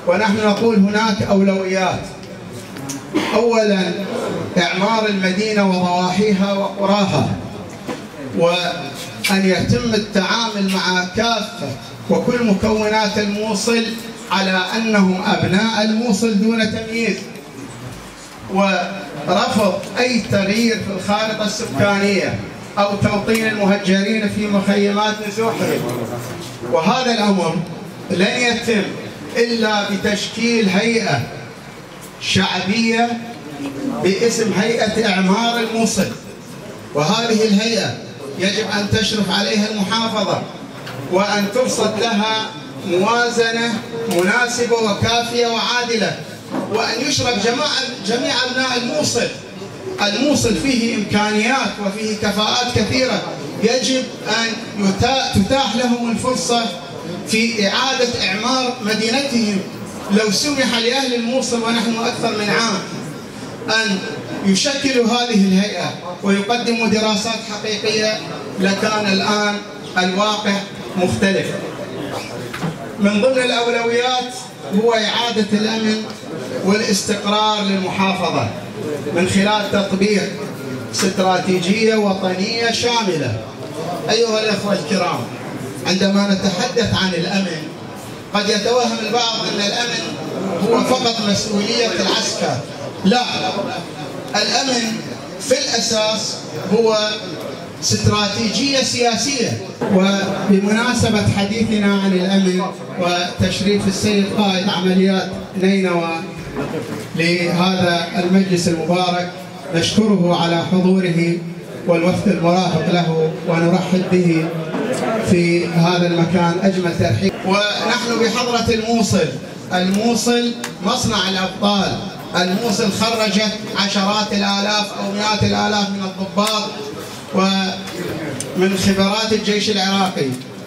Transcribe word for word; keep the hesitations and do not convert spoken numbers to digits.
ونحن نقول هناك أولويات. أولا إعمار المدينة وضواحيها وقراها، وأن يتم التعامل مع كافة وكل مكونات الموصل على أنهم أبناء الموصل دون تمييز، ورفض أي تغيير في الخارطة السكانية أو توطين المهجرين في مخيمات نزوحهم. وهذا الأمر لن يتم إلا بتشكيل هيئة شعبية باسم هيئة إعمار الموصل، وهذه الهيئة يجب أن تشرف عليها المحافظة، وأن ترصد لها موازنة مناسبة وكافية وعادلة، وأن يشرك جميع جميع أبناء الموصل. الموصل فيه إمكانيات وفيه كفاءات كثيرة، يجب أن تتاح لهم الفرصة في إعادة إعمار مدينتهم. لو سمح لأهل الموصل ونحن أكثر من عام أن يشكلوا هذه الهيئة ويقدموا دراسات حقيقية لكان الآن الواقع مختلف. من ضمن الأولويات هو إعادة الأمن والاستقرار للمحافظة من خلال تطبيق استراتيجية وطنية شاملة. أيها الأخوة الكرام، عندما نتحدث عن الأمن قد يتوهم البعض أن الأمن هو فقط مسؤولية العسكر. لا، الأمن في الأساس هو استراتيجية سياسية. وبمناسبة حديثنا عن الأمن وتشريف السيد قائد عمليات نينوى لهذا المجلس المبارك، نشكره على حضوره والوفد المرافق له، ونرحب به في هذا المكان أجمل ترحيب. ونحن بحضرة الموصل. الموصل مصنع الأبطال. الموصل خرجت عشرات الآلاف أو مئات الآلاف من الضباط ومن خبرات الجيش العراقي.